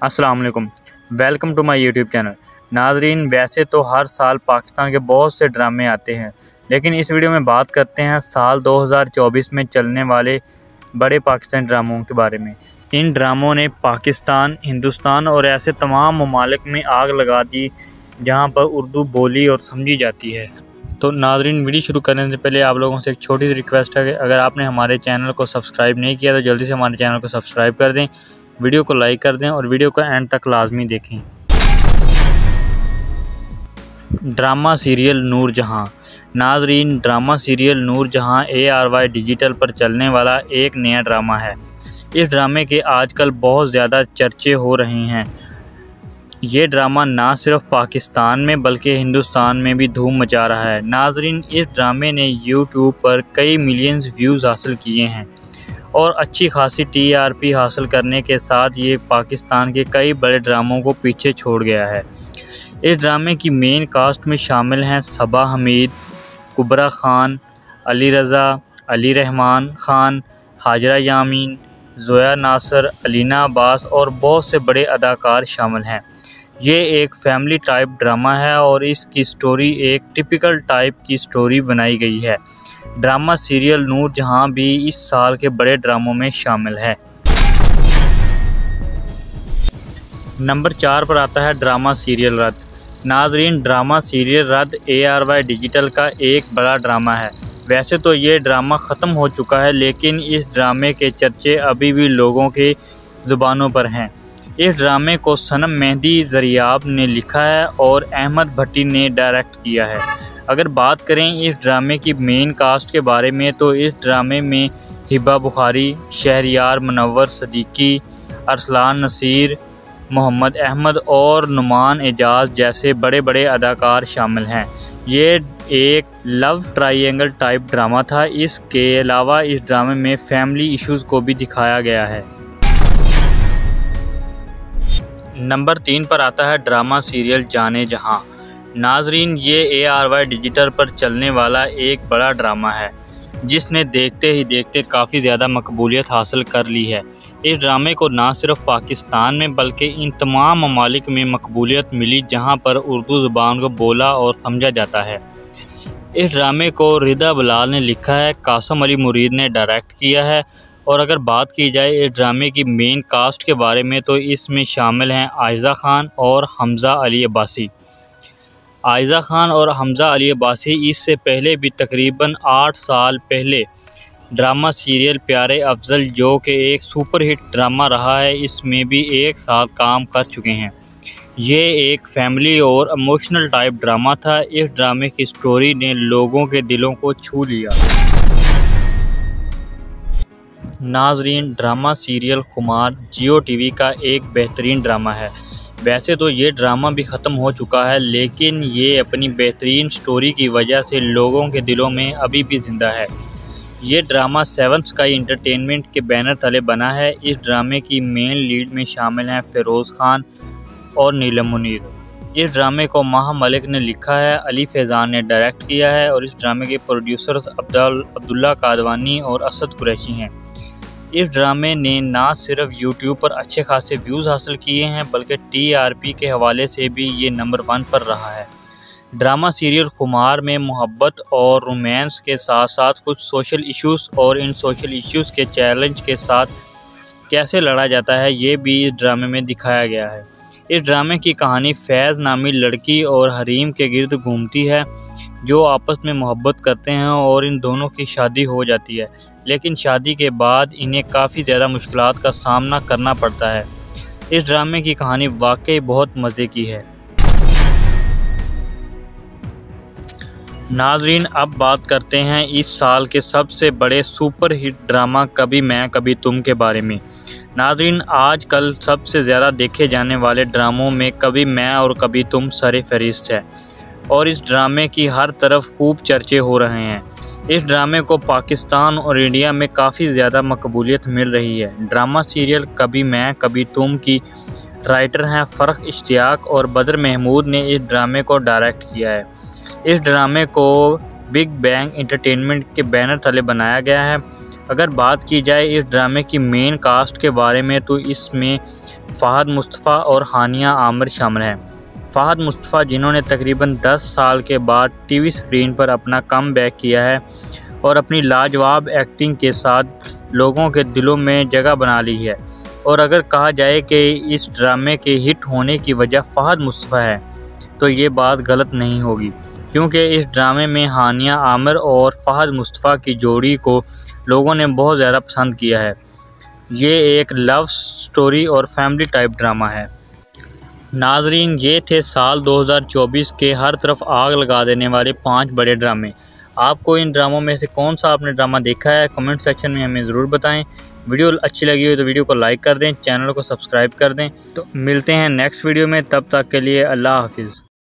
अस्सलाम वालेकुम, welcome to my YouTube channel. नाजरीन, वैसे तो हर साल पाकिस्तान के बहुत से ड्रामे आते हैं, लेकिन इस वीडियो में बात करते हैं साल 2024 में चलने वाले बड़े पाकिस्तानी ड्रामों के बारे में। इन ड्रामों ने पाकिस्तान, हिंदुस्तान और ऐसे तमाम ममालिक में आग लगा दी जहां पर उर्दू बोली और समझी जाती है। तो नाजरीन, वीडियो शुरू करने से पहले आप लोगों से एक छोटी सी रिक्वेस्ट है कि अगर आपने हमारे चैनल को सब्सक्राइब नहीं किया तो जल्दी से हमारे चैनल को सब्सक्राइब कर दें, वीडियो को लाइक कर दें और वीडियो को एंड तक लाजमी देखें। Drama serial Noorjahan. नाजरीन, drama serial Noorjahan ARY digital पर चलने वाला एक नया ड्रामा है। इस ड्रामे के आजकल बहुत ज़्यादा चर्चे हो रहे हैं। ये ड्रामा ना सिर्फ पाकिस्तान में बल्कि हिंदुस्तान में भी धूम मचा रहा है। नाजरीन, इस ड्रामे ने यूट्यूब पर कई मिलियंस व्यूज़ हासिल किए हैं और अच्छी खासी TRP हासिल करने के साथ ये पाकिस्तान के कई बड़े ड्रामों को पीछे छोड़ गया है। इस ड्रामे की मेन कास्ट में शामिल हैं सबा हमीद, कुबरा खान, अली रज़ा, अली रहमान खान, हाजरा यामीन, जोया नासर, अलीना अब्बास और बहुत से बड़े अदाकार शामिल हैं। ये एक फैमिली टाइप ड्रामा है और इसकी स्टोरी एक टिपिकल टाइप की स्टोरी बनाई गई है। ड्रामा सीरियल नूरजहां भी इस साल के बड़े ड्रामों में शामिल है। नंबर 4 पर आता है ड्रामा सीरियल रद। नाजरीन, drama serial Radd ARY digital का एक बड़ा ड्रामा है। वैसे तो ये ड्रामा ख़त्म हो चुका है, लेकिन इस ड्रामे के चर्चे अभी भी लोगों के ज़ुबानों पर हैं। इस ड्रामे को सनम मेहदी ज़रियाब ने लिखा है और अहमद भट्टी ने डायरेक्ट किया है। अगर बात करें इस ड्रामे की मेन कास्ट के बारे में तो इस ड्रामे में हिबा बुखारी, शहरियार मुनव्वर सदीकी, अरसलान नसीर, मोहम्मद अहमद और नुमान एजाज जैसे बड़े बड़े अदाकार शामिल हैं। ये एक लव ट्रायंगल टाइप ड्रामा था। इसके अलावा इस ड्रामे में फैमिली इश्यूज़ को भी दिखाया गया है। नंबर 3 पर आता है ड्रामा सीरियल जाने जहां। नाजरीन, ये ARY डिजिटल पर चलने वाला एक बड़ा ड्रामा है जिसने देखते ही देखते काफ़ी ज़्यादा मकबूलियत हासिल कर ली है। इस ड्रामे को ना सिर्फ पाकिस्तान में बल्कि इन तमाम ममालिक में मकबूलियत मिली जहां पर उर्दू ज़ुबान को बोला और समझा जाता है। इस ड्रामे को रिदा बिलाल ने लिखा है, कासम अली मुरीद ने डायरेक्ट किया है। और अगर बात की जाए इस ड्रामे की मेन कास्ट के बारे में तो इसमें शामिल हैं आयज़ा खान और हमज़ा अली अब्बासी। आयज़ा खान और हमज़ा अली अब्बासी इससे पहले भी तकरीबन 8 साल पहले ड्रामा सीरियल प्यारे अफजल, जो कि एक सुपरहिट ड्रामा रहा है, इसमें भी एक साथ काम कर चुके हैं। ये एक फैमिली और इमोशनल टाइप ड्रामा था। इस ड्रामे की स्टोरी ने लोगों के दिलों को छू लिया। नाजरीन, ड्रामा सीरियल खुमार जियो TV का एक बेहतरीन ड्रामा है। वैसे तो ये ड्रामा भी ख़त्म हो चुका है, लेकिन ये अपनी बेहतरीन स्टोरी की वजह से लोगों के दिलों में अभी भी ज़िंदा है। ये ड्रामा 7 स्काई एंटरटेनमेंट के बैनर तले बना है। इस ड्रामे की मेन लीड में शामिल हैं फ़िरोज़ खान और नीलम मुनीर। इस ड्रामे को माह मलिक ने लिखा है, अली फैज़ान ने डायरेक्ट किया है और इस ड्रामे के प्रोड्यूसर्स अब्दुल्ला कादवानी और असद कुरैशी हैं। इस ड्रामे ने ना सिर्फ यूट्यूब पर अच्छे खासे व्यूज़ हासिल किए हैं बल्कि TRP के हवाले से भी ये नंबर 1 पर रहा है। ड्रामा सीरियल खुमार में मोहब्बत और रोमांस के साथ साथ कुछ सोशल इश्यूज़ और इन सोशल इश्यूज़ के चैलेंज के साथ कैसे लड़ा जाता है, ये भी इस ड्रामे में दिखाया गया है। इस ड्रामे की कहानी फैज़ नामी लड़की और हरीम के गिर्द घूमती है जो आपस में मोहब्बत करते हैं और इन दोनों की शादी हो जाती है, लेकिन शादी के बाद इन्हें काफ़ी ज़्यादा मुश्किलात का सामना करना पड़ता है। इस ड्रामे की कहानी वाकई बहुत मज़े की है। नाजरीन, अब बात करते हैं इस साल के सबसे बड़े सुपर हिट ड्रामा कभी मैं कभी तुम के बारे में। नाजरीन, आजकल सबसे ज़्यादा देखे जाने वाले ड्रामों में कभी मैं और कभी तुम सरे फहरिस्त है और इस ड्रामे की हर तरफ खूब चर्चे हो रहे हैं। इस ड्रामे को पाकिस्तान और इंडिया में काफ़ी ज़्यादा मकबूलियत मिल रही है। ड्रामा सीरियल कभी मैं कभी तुम की राइटर हैं फ़र्क इश्तियाक और बदर महमूद ने इस ड्रामे को डायरेक्ट किया है। इस ड्रामे को बिग बैंग एंटरटेनमेंट के बैनर तले बनाया गया है। अगर बात की जाए इस ड्रामे की मेन कास्ट के बारे में तो इसमें फ़हद मुस्तफ़ा और हानिया आमिर शामिल हैं। फ़हद मुस्तफ़ा जिन्होंने तकरीबन 10 साल के बाद टीवी स्क्रीन पर अपना कमबैक किया है और अपनी लाजवाब एक्टिंग के साथ लोगों के दिलों में जगह बना ली है। और अगर कहा जाए कि इस ड्रामे के हिट होने की वजह फ़हद मुस्तफ़ा है तो ये बात गलत नहीं होगी, क्योंकि इस ड्रामे में हानिया आमिर और फ़हद मुस्तफ़ा की जोड़ी को लोगों ने बहुत ज़्यादा पसंद किया है। ये एक लव स्टोरी और फैमिली टाइप ड्रामा है। नाजरीन, ये थे साल 2024 के हर तरफ आग लगा देने वाले 5 बड़े ड्रामे। आपको इन ड्रामों में से कौन सा आपने ड्रामा देखा है, कमेंट सेक्शन में हमें ज़रूर बताएं। वीडियो अच्छी लगी हो तो वीडियो को लाइक कर दें, चैनल को सब्सक्राइब कर दें। तो मिलते हैं नेक्स्ट वीडियो में, तब तक के लिए अल्लाह हाफिज़।